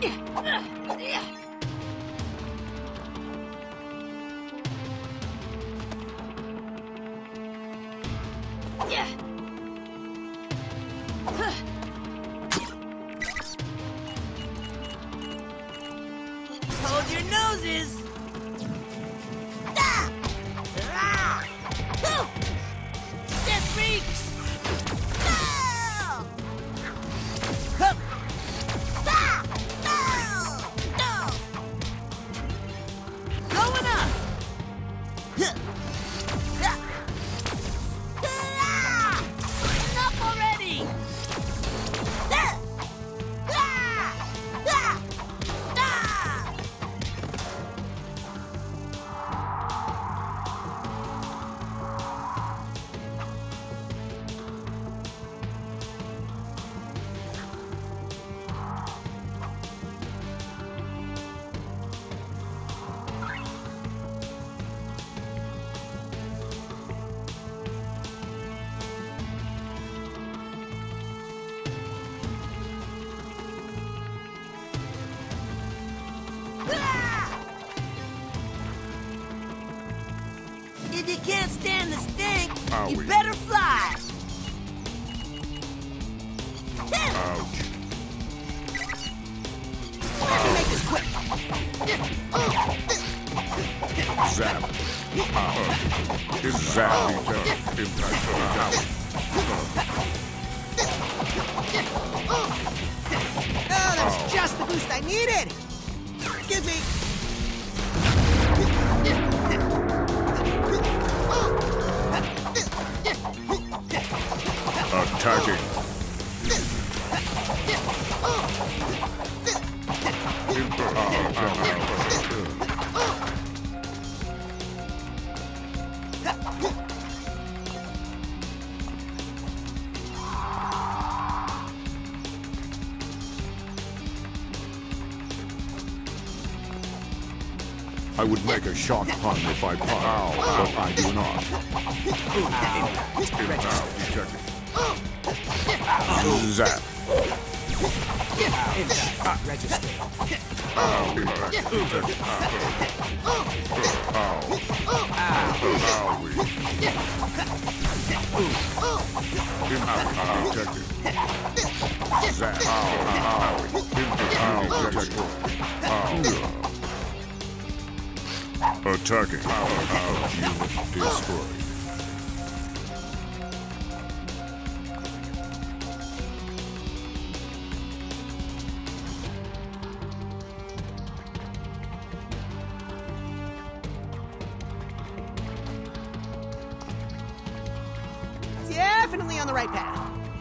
Hold your noses! This reeks! Going up! Enough already! If you can't stand the stink, you better fly. Ouch. Let me make this quick. Zap. Zap. Impact. Oh, that's just the boost I needed. Excuse me. Attacking. I would make a shock pun if I pun, but I do not. Zap. Register. Attacking. Unit destroyed. Definitely on the right path.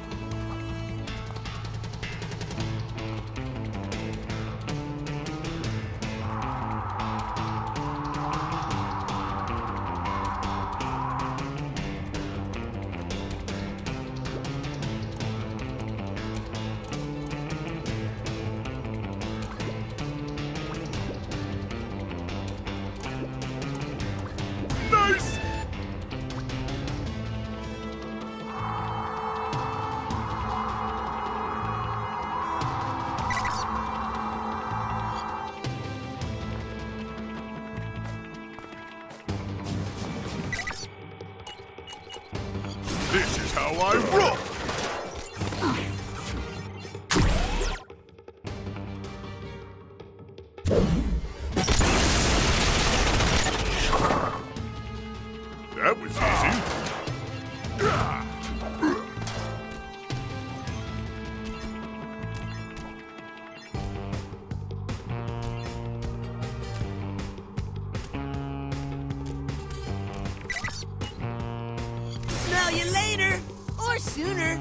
Nice! This is how I roll! That was easy. Smell you later, or sooner.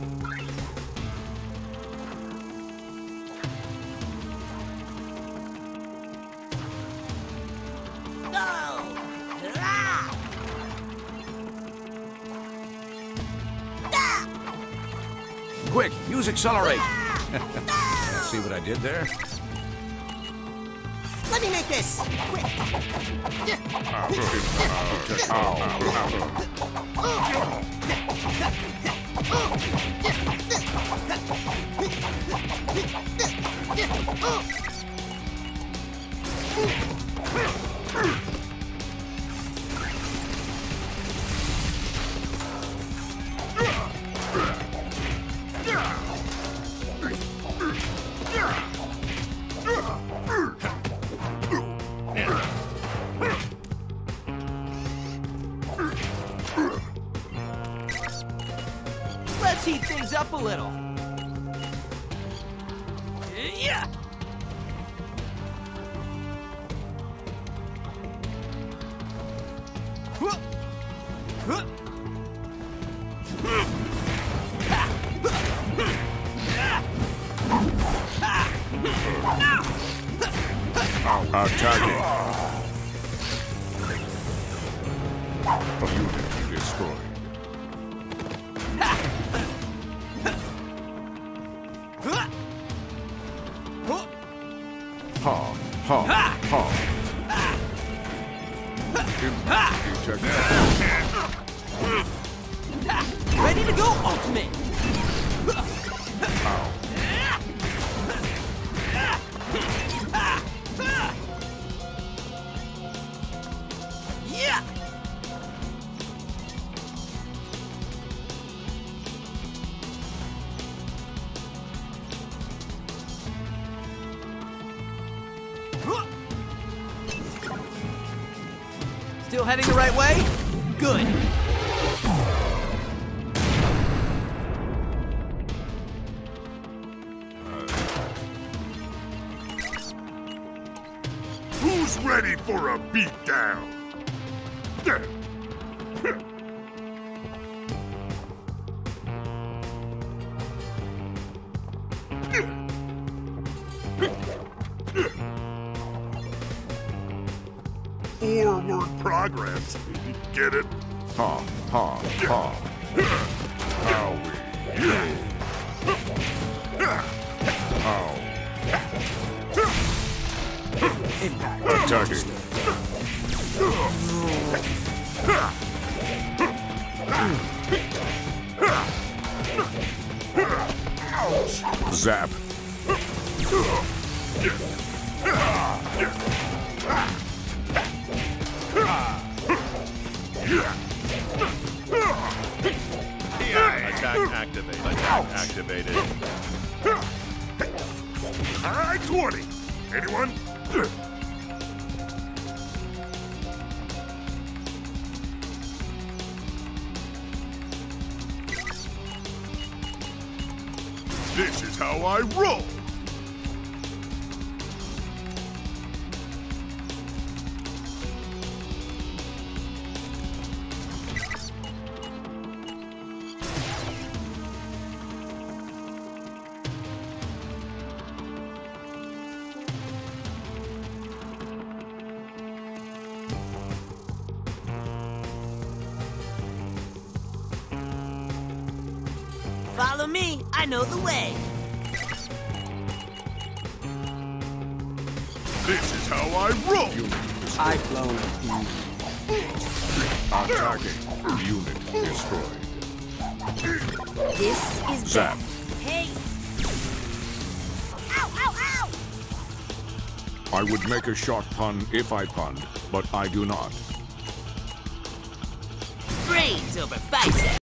Go! Ah! Quick, use accelerate. See what I did there? Let me make this quick. Let's heat things up a little. Yeah. Attacking. Unit destroyed. Ha, ha, ha. Ready to go, Ultimate! Yeah! Still heading the right way? Good. Who's ready for a beatdown? Forward progress. Get it? Ha, ha, ha. Owie. Ow. Impact. Attacking. Zap. Attack activated. Attack activated. High 20. Anyone? This is how I roll. Follow me, I know the way. This is how I roll. I've flown Attacking. Unit destroyed. This is Zap. Hey! Ow, ow, ow! I would make a short pun if I punned, but I do not. brains over bicep.